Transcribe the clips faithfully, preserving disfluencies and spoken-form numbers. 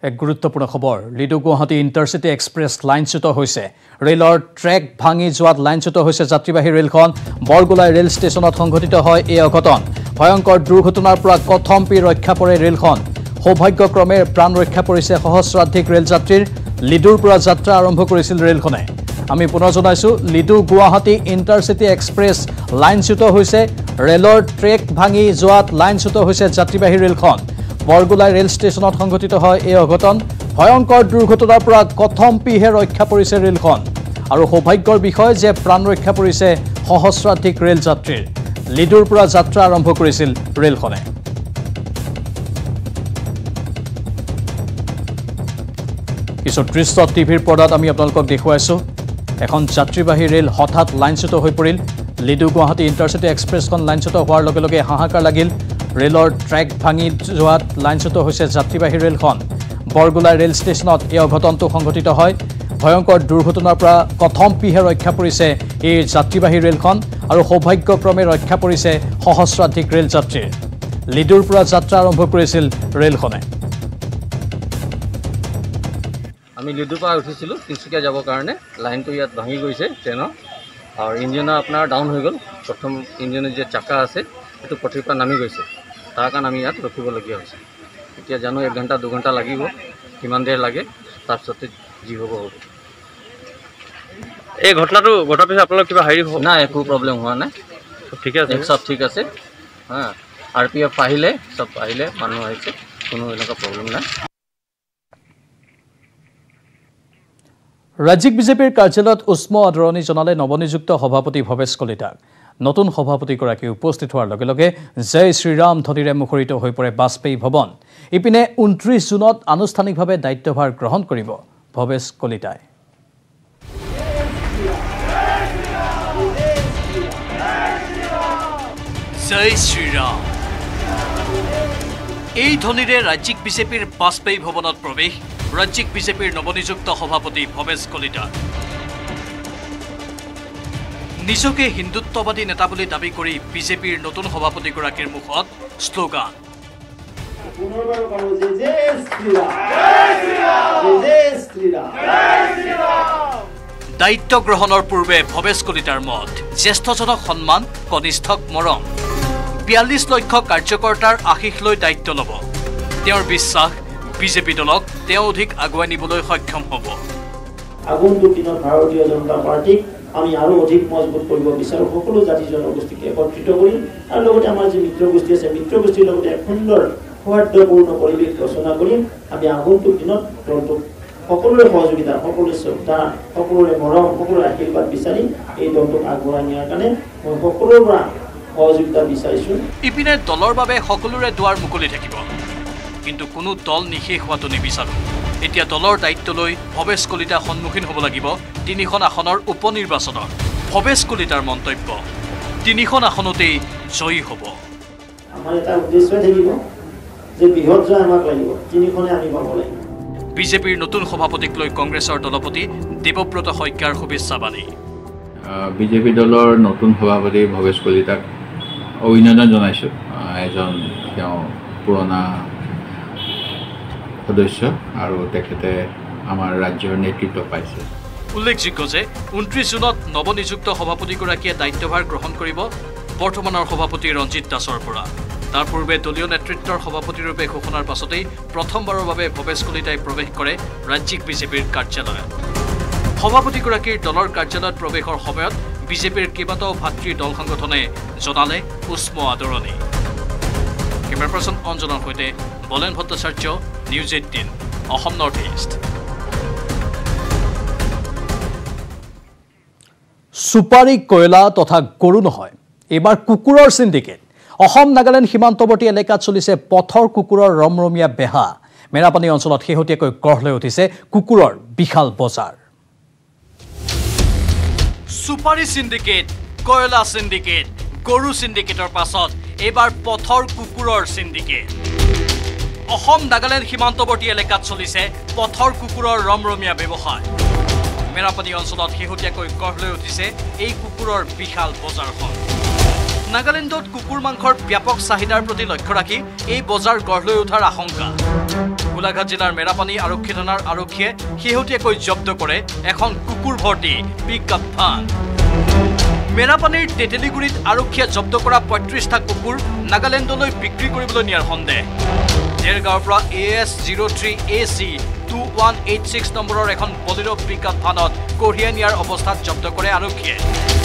এক গুৰুত্বপূৰ্ণ খবৰ লিডু গুৱাহাটী ইণ্টাৰচিটি এক্সপ্ৰেছ লাইনচ্যুত হৈছে ৰেলৰ ট্ৰেক ভাঙি যোৱাত লাইনচ্যুত হৈছে যাত্ৰীবাহী ৰেলখন বৰগুলাই ৰেল ষ্টেচনত সংঘটিত হয় এই অঘটন ভয়ংকৰ দুৰ্ঘটনাৰ পৰা কথমপি ৰক্ষা পৰে ৰেলখন সৌভাগ্যক্ৰমে প্ৰাণ ৰক্ষা পৰিছে সহস্ৰাধিক ৰেল যাত্ৰীৰ লিডুৰ পৰা যাত্ৰা আৰম্ভ কৰিছিল ৰেলখনে আমি পুনৰ জনাইছো লিডু গুৱাহাটী ইণ্টাৰচিটি এক্সপ্ৰেছ লাইনচ্যুত হৈছে ৰেলৰ ট্ৰেক ভাঙি যোৱাত লাইনচ্যুত হৈছে যাত্ৰীবাহী ৰেলখন বৰগুলাই ৰেল ষ্টেচনত সংঘটিত হয় এই অঘটন ভয়ংকৰ দুৰ্ঘটনাৰ পৰা কথমপিহে ৰক্ষা পৰিছে ৰেলখন আৰু সৌভাগ্যৰ বিষয় যে প্ৰাণ ৰক্ষা পৰিছে সহস্ৰাধিক ৰেল যাত্ৰীৰ লিডুৰ পৰা যাত্ৰা আৰম্ভ কৰিছিল ৰেলখনে কিছু দৃশ্য টিভিৰ পৰ্দাত আমি আপোনালোকক দেখুৱাইছো এখন যাত্ৰীবাহী ৰেল হঠাৎ লাইনচ্যুত হৈ পৰিল লিডু গুৱাহাটী ইণ্টাৰচিটি এক্সপ্ৰেছখন লাইনচ্যুত হোৱাৰ লগে লগে হাহাকাৰ লাগিল ৰেলৰ ট্ৰেক ভাঙি যোৱাত লাইনচ্যুত হৈছে যাত্ৰীবাহী ৰেলখন বৰগুলাই ৰেল ষ্টেচনত এই অঘটনটো সংঘটিত হয় ভয়ংকৰ দুৰ্ঘটনাৰ পৰা কথমপিহে ৰক্ষা পৰিছে এই যাত্ৰীবাহী ৰেলখন আৰু সৌভাগ্যক্ৰমে ৰক্ষা পৰিছে সহস্ৰাধিক ৰেল যাত্ৰীৰ লিডুৰ পৰা যাত্ৰা আৰম্ভ কৰিছিল ৰেলখনে আমি লিডুৰ পৰা উঠিছিলোঁ তিনিচুকীয়া যাবৰ কাৰণে লাইনটো ইয়াত ভাঙি গৈছে ট্ৰেইনৰ আৰু ইঞ্জিনৰ আপোনাৰ ডাউন হৈ গ'ল প্ৰথম ইঞ্জিনৰ যে চাকা আছে সেইটো পথিৰ পৰা নামি গৈছে তাৰ কাৰণে আমি ইয়াত ৰখিবলগীয়া হৈছে এতিয়া জানো এক ঘণ্টা দুঘণ্টা লাগিব কিমান দেৰ লাগে তাৰপিছতে যি হ'ব হ'ব এই ঘটনাটো ঘটাৰ পিছত আপোনালোক কিবা হেৰি নাই একো প্ৰব্লেম হোৱা নাই ঠিকে আছে চব ঠিক আছে হা আৰ পি এফ আহিলে চব আহিলে মানুহ আহিছে কোনো এনেকুৱা প্ৰব্লেম নাই ৰাজ্যিক বিজেপিৰ কাৰ্যালয়ত উষ্ম আদৰণি জনালে নৱনিযুক্ত সভাপতি ভৱেশ কলিতাক নতুন সভাপতিগৰাকী উপস্থিত হোৱাৰ লগে লগে জয় শ্ৰীৰাম ধ্বনিৰে মুখৰিত হৈ পৰে বাজপেয়ী ভৱন ইপিনে ঊনত্ৰিছ জুনত আনুষ্ঠানিকভাৱে দায়িত্বভাৰ গ্ৰহণ কৰিব ভৱেশ কলিতাই জয় শ্ৰীৰাম এই ধ্বনিৰে ৰাজ্যিক বিজেপিৰ বাজপেয়ী ভৱনত প্ৰৱেশ ৰাজ্যিক বিজেপিৰ নৱনিযুক্ত সভাপতি ভৱেশ কলিতা নিজকে হিন্দুত্ববাদী নেতা বুলি দাবী কৰি বিজেপিৰ নতুন সভাপতিগৰাকীৰ মুখত শ্লোগান দায়িত্ব গ্ৰহণৰ পূৰ্বে ভৱেশ কলিতাৰ মত জ্যেষ্ঠজনক সন্মান কনিষ্ঠক মৰম বিয়াল্লিছ লক্ষ কাৰ্যকৰ্তাৰ আশীষ লৈ দায়িত্ব ল'ব তেওঁৰ বিশ্বাস বিজেপি দলক তেওঁ অধিক আগুৱাই নিবলৈ সক্ষম হ'ব আগন্তুক দিনত ভাৰতীয় জনতা পাৰ্টিক আমি আৰু অধিক মজবুত কৰিব বিচাৰো সকলো জাতি জনগোষ্ঠীক একত্ৰিত কৰি আৰু লগতে আমাৰ যে মিত্ৰ গোষ্ঠী আছে মিত্ৰ গোষ্ঠীৰ লগতে এক সুন্দৰ সৌহাৰ্দ্যপূৰ্ণ পৰিৱেশ ৰচনা কৰি আমি আগন্তুক দিনত দলটোক সকলোৰে সহযোগিতা সকলোৰে শ্ৰদ্ধা সকলোৰে মৰম সকলোৰে আশীৰ্বাদ বিচাৰি এই দলটোক আগুৱাই নিয়াৰ কাৰণে মই সকলোৰে পৰা সহযোগিতা বিচাৰিছো ইপিনে দলৰ বাবে সকলোৰে দুৱাৰ মুকলি থাকিব কিন্তু কোনো দল নিশেষ হোৱাটো নিবিচাৰো এতিয়া দলৰ দায়িত্ব লৈ ভৱেশ কলিতা সন্মুখীন হ'ব লাগিব তিনিখন আসনৰ উপনিৰ্বাচনৰ ভৱেশ কলিতাৰ মন্তব্য তিনিখন আসনতেই জয়ী হ'ব আমাৰ এটা উদ্দেশ্য থাকিব যে বৃহৎ জয় আমাক লাগিব তিনিখনে আমি পাব লাগিব বিজেপিৰ নতুন সভাপতিক লৈ কংগ্ৰেছৰ দলপতি দেৱব্ৰত শইকীয়াৰ শুভেচ্ছা বাণী বিজেপি দলৰ নতুন সভাপতি ভৱেশ কলিতাক অভিনন্দন জনাইছোঁ এজন তেওঁ পুৰণা সদস্য আৰু তেখেতে আমাৰ ৰাজ্যৰ নেতৃত্ব পাইছে উল্লেখযোগ্য যে ঊনত্ৰিছ জুনত নৱনিযুক্ত সভাপতিগৰাকীয়ে দায়িত্বভাৰ গ্ৰহণ কৰিব বৰ্তমানৰ সভাপতি ৰঞ্জিত দাসৰ পৰা তাৰ পূৰ্বে দলীয় নেতৃত্বৰ সভাপতিৰূপে ঘোষণাৰ পাছতেই প্ৰথমবাৰৰ বাবে ভৱেশ কলিতাই প্ৰৱেশ কৰে ৰাজ্যিক বিজেপিৰ কাৰ্যালয়ত সভাপতিগৰাকীৰ দলৰ কাৰ্যালয়ত প্ৰৱেশৰ সময়ত বিজেপিৰ কেইবাটাও ভাতৃ দল সংগঠনে জনালে উষ্ম আদৰণি কেমেৰা পাৰ্চন অঞ্জনৰ সৈতে Bolen Bhattacharya news eighteen Assam north east সুপাৰী কয়লা তথা গৰু নহয় এইবাৰ কুকুৰৰ চিণ্ডিকেট অসম নাগালেণ্ড সীমান্তৱৰ্তী এলেকাত চলিছে পথৰ কুকুৰৰ ৰমৰমীয়া বেহা মেৰাপানী অঞ্চলত শেহতীয়াকৈ গঢ় লৈ উঠিছে কুকুৰৰ বিশাল বজাৰ সুপাৰী চিণ্ডিকেট কয়লা চিণ্ডিকেট গৰু চিণ্ডিকেটৰ পাছত এইবাৰ পথৰ কুকুৰৰ চিণ্ডিকেট অসম নাগালেণ্ড সীমান্তৱৰ্তী এলেকাত চলিছে পথৰ কুকুৰৰ ৰমৰমীয়া ব্যৱসায় মেৰাপানী অঞ্চলত শেহতীয়াকৈ গঢ় লৈ উঠিছে এই কুকুৰৰ বিশাল বজাৰখন নাগালেণ্ডত কুকুৰ মাংসৰ ব্যাপক চাহিদাৰ প্ৰতি লক্ষ্য ৰাখি এই বজাৰ গঢ় লৈ উঠাৰ আশংকা গোলাঘাট জিলাৰ মেৰাপানী আৰক্ষী থানাৰ আৰক্ষীয়ে শেহতীয়াকৈ জব্দ কৰে এখন কুকুৰ ভৰ্তি পিকআপ ভান মেৰাপানীৰ তেতেলিগুৰিত আৰক্ষীয়ে জব্দ কৰা পঁয়ত্ৰিশটা কুকুৰ নাগালেণ্ডলৈ বিক্ৰী কৰিবলৈ নিয়াৰ সন্দেহ দেৰগাঁৱৰ পৰা A S zero' three A C two one eight six নম্বৰৰ এখন বলেৰো পিকআপ ভানত কঢ়িয়াই নিয়াৰ অৱস্থাত জব্দ কৰে আৰক্ষীয়ে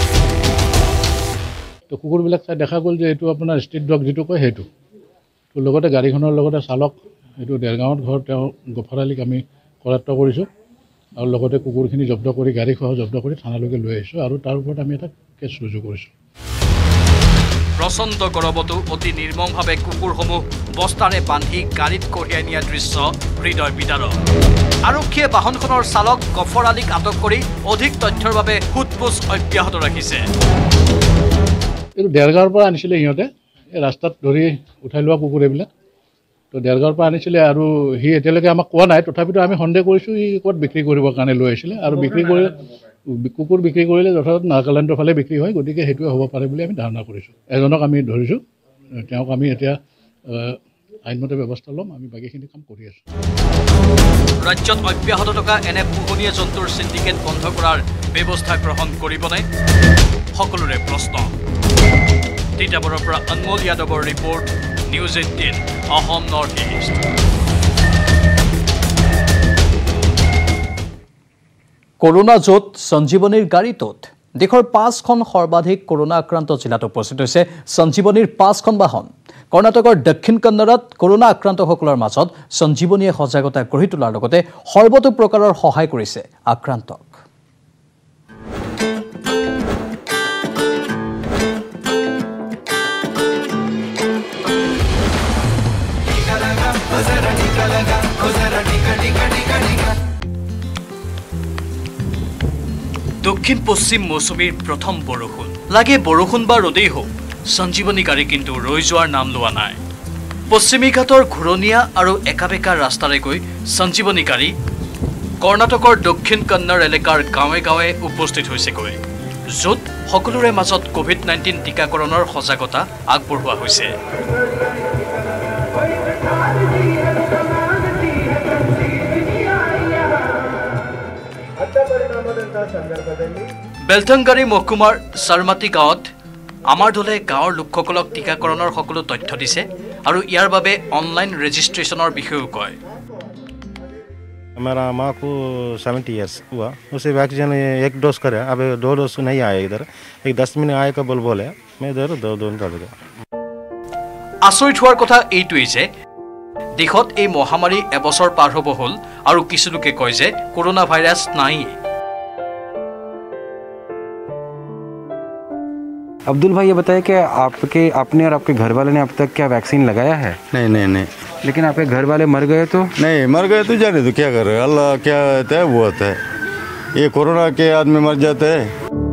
তো কুকুৰবিলাক চাই দেখা গ'ল যে এইটো আপোনাৰ ষ্ট্ৰীট ডগ যিটো কয় সেইটো তো লগতে গাড়ীখনৰ লগতে চালক এইটো দেৰগাঁৱত ঘৰ তেওঁ গফাৰালিক আমি কৰায়ত্ব কৰিছোঁ আৰু লগতে কুকুৰখিনি জব্দ কৰি গাড়ীসহ জব্দ কৰি থানালৈকে লৈ আহিছোঁ আৰু তাৰ ওপৰত আমি এটা কেছ ৰুজু কৰিছোঁ প্ৰচণ্ড গৰমতো অতি নিৰ্মমভাৱে কুকুৰসমূহ বস্তাৰে বান্ধি গাড়ীত কঢ়িয়াই নিয়া দৃশ্য হৃদয় বিদাৰক আৰক্ষীয়ে বাহনখনৰ চালক গফৰ আলীক আটক কৰি অধিক তথ্যৰ বাবে সোধপোছ অব্যাহত ৰাখিছে এইটো দেৰগাঁৱৰ পৰা আনিছিলে সিহঁতে এই ৰাস্তাত ধৰি উঠাই লোৱা কুকুৰ এইবিলাক তো দেৰগাঁৱৰ পৰা আনিছিলে আৰু সি এতিয়ালৈকে আমাক কোৱা নাই তথাপিতো আমি সন্দেহ কৰিছোঁ সি ক'ত বিক্ৰী কৰিবৰ কাৰণে লৈ আহিছিলে আৰু বিক্ৰী কৰি কুকুৰ বিক্ৰী কৰিলে যথাযথ নাগালেণ্ডৰ ফালে বিক্ৰী হয় গতিকে সেইটোৱে হ'ব পাৰে বুলি আমি ধাৰণা কৰিছোঁ এজনক আমি ধৰিছোঁ তেওঁক আমি এতিয়া আইনমতে ব্যৱস্থা ল'ম আমি বাকীখিনি কাম কৰি আছোঁ ৰাজ্যত অব্যাহত থকা এনে পোহনীয়া জন্তুৰ চিণ্ডিকেট বন্ধ কৰাৰ ব্যৱস্থা গ্ৰহণ কৰিবনে সকলোৰে প্ৰশ্ন তিতাবৰৰ পৰা অনমোল যাদৱৰ report news eighteen Assam north east corona য'ত সঞ্জীৱনীৰ গাড়ীটোত দেশৰ পাঁচখন সৰ্বাধিক কৰোনা আক্ৰান্ত জিলাত উপস্থিত হৈছে সঞ্জীৱনীৰ পাঁচখন বাহন কৰ্ণাটকৰ দক্ষিণ কন্নড়ত কৰোনা আক্ৰান্তসকলৰ মাজত সঞ্জীৱনীয়ে সজাগতা গঢ়ি তোলাৰ লগতে সৰ্বতো প্ৰকাৰৰ সহায় কৰিছে আক্ৰান্তক দক্ষিণ পশ্চিম মৌচুমীৰ প্ৰথম বৰষুণ লাগে বৰষুণ বা ৰদেই হোক সঞ্জীৱনী গাড়ী কিন্তু ৰৈ যোৱাৰ নাম লোৱা নাই পশ্চিমী ঘাটৰ ঘূৰণীয়া আৰু একাবেকা ৰাস্তাৰে গৈ সঞ্জীৱনী গাড়ী কৰ্ণাটকৰ দক্ষিণ কন্নড় এলেকাৰ গাঁৱে গাঁৱে উপস্থিত হৈছেগৈ য'ত সকলোৰে মাজত কোভিড নাইণ্টিন টীকাকৰণৰ সজাগতা আগবঢ়োৱা হৈছে বেলটংগাৰী মহকুমাৰ সৰমাটি গাঁৱত আমাৰ দলে গাঁৱৰ লোকসকলক টীকাকৰণৰ সকলো তথ্য দিছে আৰু ইয়াৰ বাবে অনলাইন ৰেজিষ্ট্ৰেশ্যনৰ বিষয়েও কয় हमारा माँ को सेवेंटी ईयर्स हुआ उसे वैक्सीन एक डोज करे अब दो डोज नहीं आया इधर एक दस मिनट आए का बोल बोले मैं इधर दो दो कर दिया আচৰিত হোৱাৰ কথা এইটোৱেই যে দেশত এই মহামাৰী এবছৰ পাৰ হ'ব হ'ল আৰু কিছু লোকে কয় যে কৰোনা ভাইৰাছ নাই अब्दुल भाई ये बताइए कि आपके आपने और आपके घर वाले ने अब तक क्या वैक्सीन लगाया है नहीं नहीं नहीं लेकिन आपके घर वाले मर गए तो नहीं मर गए तो जाने तो क्या कर रहे अल्लाह क्या होता है वो होता है ये कोरोना के आदमी मर जाते हैं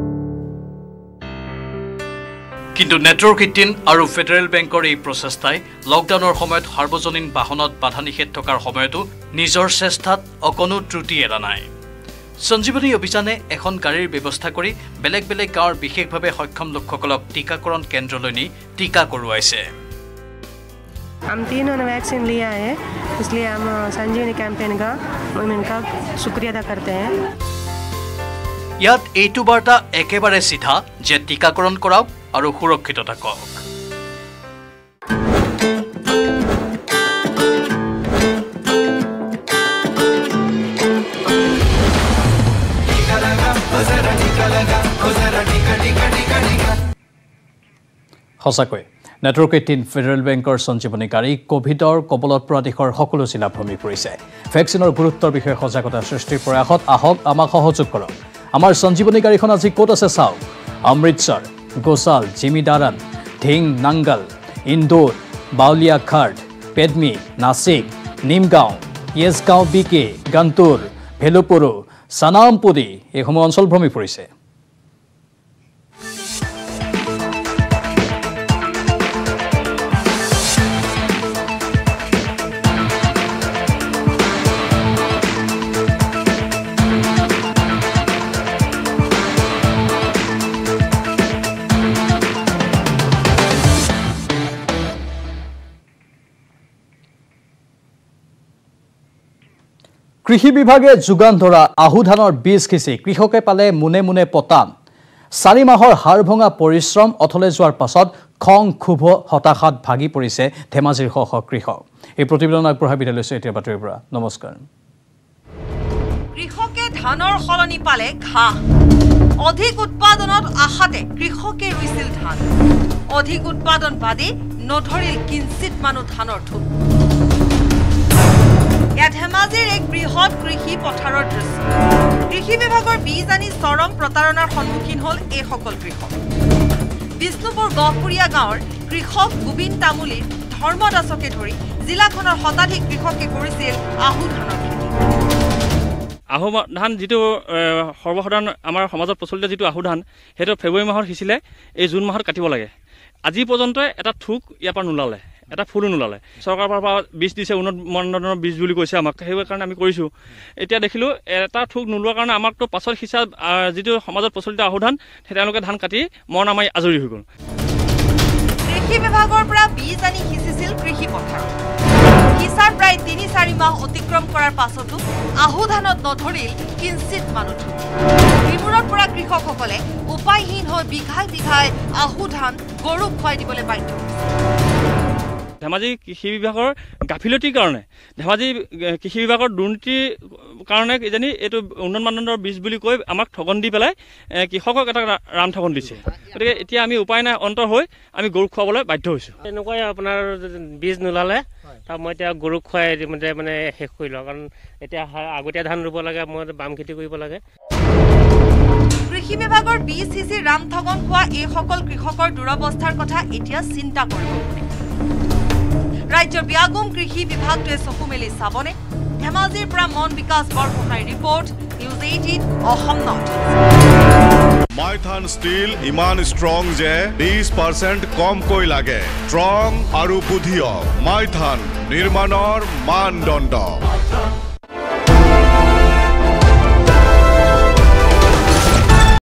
কিন্তু নেটৱৰ্ক এইটিন আৰু ফেডাৰেল বেংকৰ এই প্ৰচেষ্টাই লকডাউনৰ সময়ত সাৰ্বজনীন বাহনত বাধা নিষেধ থকাৰ সময়তো নিজৰ চেষ্টাত অকণো ত্ৰুটি এৰা নাই সঞ্জীৱনী অভিযানে এখন গাড়ীৰ ব্যৱস্থা কৰি বেলেগ বেলেগ গাঁৱৰ বিশেষভাৱে সক্ষম লোকসকলক টিকাকৰণ কেন্দ্ৰলৈ নি টিকা কৰোৱাইছে हम तीनों ने वैक्सीन लिया है इसलिए हम संजीवनी कैंपेन का हम इनका शुक्रिया अदा करते हैं ইয়াত এইটো বাৰ্তা একেবাৰে সিধা যে টিকাকৰণ কৰাওক আৰু সুৰক্ষিত থাকক সঁচাকৈ নেটৱৰ্ক এইটিন ফেডাৰেল বেংকৰ সঞ্জীৱনী গাড়ী কোভিডৰ কবলত পৰা দেশৰ সকলো জিলা ভ্ৰমি পৰিছে ভেকচিনৰ গুৰুত্বৰ বিষয়ে সজাগতা সৃষ্টিৰ প্ৰয়াসত আহক আমাক সহযোগ কৰক আমাৰ সঞ্জীৱনী গাড়ীখন আজি ক'ত আছে চাওক অমৃতসৰ গোসাল জিমিদাৰণ ধিং নাংগল ইন্দোৰ বাউলিয়া খাৰ্ড পেডমি নাছিক নিমগাঁও য়েছগাঁও বিকে গান্তুৰ ভেলুপুৰু সানামপুৰী এইসমূহ অঞ্চল ভ্ৰমি পৰিছে কৃষি বিভাগে যোগান ধৰা আহু ধানৰ বীজ সিঁচি কৃষকে পালে মুনে মুনে পতান চাৰি মাহৰ হাড় ভঙা পৰিশ্ৰম অথলে যোৱাৰ পাছত খং ক্ষোভ হতাশাত ভাগি পৰিছে ধেমাজিৰ শ শ কৃষক এই প্ৰতিবেদন আগবঢ়াই বিদায় লৈছে এতিয়া বাতৰিৰ পৰা নমস্কাৰ কৃষকে ধানৰ সলনি পালে ঘাঁহ অধিক উৎপাদনত আশাতে কৃষকে ৰুইছিল ধান অধিক উৎপাদন বাদে নধৰিল কিঞ্চিত মানুহ ধানৰ ঠোক ধেমাজিৰ এক বৃহৎ কৃষি পথাৰৰ দৃশ্য কৃষি বিভাগৰ বীজ আনি চৰম প্ৰতাৰণাৰ সন্মুখীন হল এই সকল কৃষক বিষ্ণুপুৰ গহপুৰীয়া গাঁৱৰ কৃষক গোবিন্দ তামুলীৰ ধৰ্মদাসকে ধৰি জিলাখনৰ শতাধিক কৃষকে কৰিছিল আহু ধানৰ খেতি আহু ধান যিটো সৰ্বসাধাৰণ আমাৰ সমাজত প্ৰচলিত যিটো আহু ধান সেইটো ফেব্ৰুৱাৰী মাহত সিঁচিলে এই জুন মাহত কাটিব লাগে আজি পৰ্যন্ত এটা থোক ইয়াৰ পৰা নোলালে এটা ফুলো নোলালে চৰকাৰৰ পৰা বীজ দিছে উন্নত মানদণ্ডৰ বীজ বুলি কৈছে আমাক সেইবোৰ কাৰণে আমি কৰিছোঁ এতিয়া দেখিলোঁ এটা থোক নোলোৱাৰ কাৰণে আমাকতো পাছত সিঁচা যিটো সমাজত প্ৰচলিত আহু ধান সেই তেওঁলোকে ধান কাটি মৰণা মাৰি আজৰি হৈ গ'ল কৃষি বিভাগৰ পৰা বীজ আনি সিঁচিছিল কৃষি পথাৰ সিঁচাৰ প্ৰায় তিনি চাৰি মাহ অতিক্ৰম কৰাৰ পাছতো আহু ধানত নধৰিল কিঞ্চিত মানুহ বিমূৰৰ পৰা কৃষকসকলে উপায়হীন হৈ বিঘাই বিঘাই আহু ধান গৰুক খুৱাই দিবলৈ বাধ্য ধেমাজি কৃষি বিভাগৰ গাফিলতিৰ কাৰণে ধেমাজি কৃষি বিভাগৰ দুৰ্নীতিৰ কাৰণে কিজানি এইটো উন্নত মানদণ্ডৰ বীজ বুলি কৈ আমাক ঠগন দি পেলাই কৃষকক এটা ৰাম ঠগন দিছে গতিকে এতিয়া আমি উপায় নাই অন্তৰ হৈ আমি গৰুক খুৱাবলৈ বাধ্য হৈছোঁ এনেকুৱাই আপোনাৰ বীজ নোলালে তাৰ মই এতিয়া গৰুক খুৱাই মানে মানে শেষ কৰিলোঁ কাৰণ এতিয়া আগতীয়া ধান ৰুব লাগে মই বাম খেতি কৰিব লাগে কৃষি বিভাগৰ বীজ সিঁচি ৰাম ঠগন খোৱা এই সকল কৃষকৰ দুৰৱস্থাৰ কথা এতিয়া চিন্তা কৰিব ৰাজ্যৰ ব্যাগুম কৃষি বিভাগটোৱে চকু মেলি চাবনে ধেমাজিৰ পৰা মন বিকাশ বৰগোহাঁইৰ report news eighteen Assam north Maithan steel ইমান ষ্ট্ৰং যে বিশ পাৰ্চেণ্ট কমকৈ লাগে ষ্ট্ৰং আৰু বুদ্ধিয়ক মাইথান নিৰ্মাণৰ মানদণ্ড